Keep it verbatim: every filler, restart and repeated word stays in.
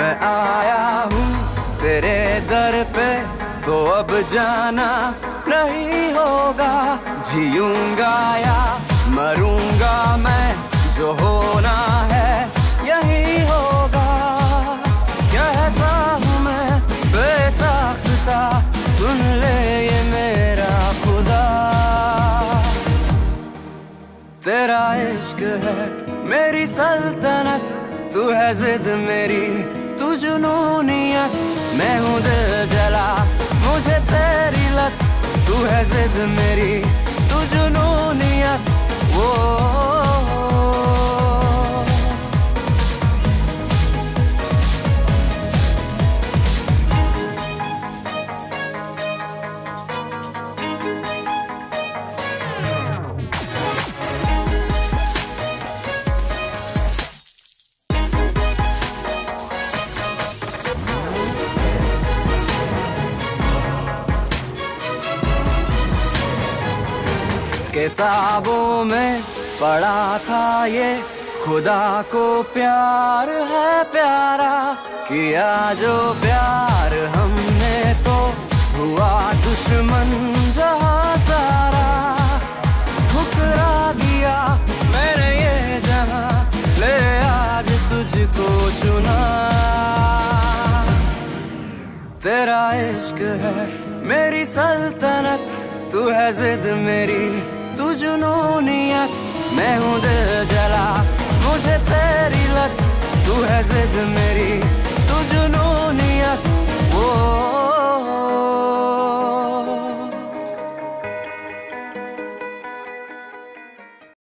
मैं आया हूँ तेरे दर पे, तो अब जाना नहीं होगा। जीऊंगा या मरूंगा मैं, जो होना है यही होगा। कहता हूँ मैं बेसाख्ता, सुन ले ये मेरा खुदा। तेरा इश्क है मेरी सल्तनत, तू है जिद मेरी तू जुनूनियत। मैं हूँ दिल जला मुझे तेरी लत, तू है जिद मेरी तू जुनूनियत। वो किताबों में पढ़ा था ये, खुदा को प्यार है प्यारा। किया जो प्यार हमने तो हुआ दुश्मन जहाँ सारा। ठुकरा दिया मैंने ये जहाँ, ले आज तुझको चुना। तेरा इश्क है मेरी सल्तनत, तू है जिद मेरी तू जुनूनियत। मैं हूँ दिल जला मुझे तेरी लत, तू है जिद मेरी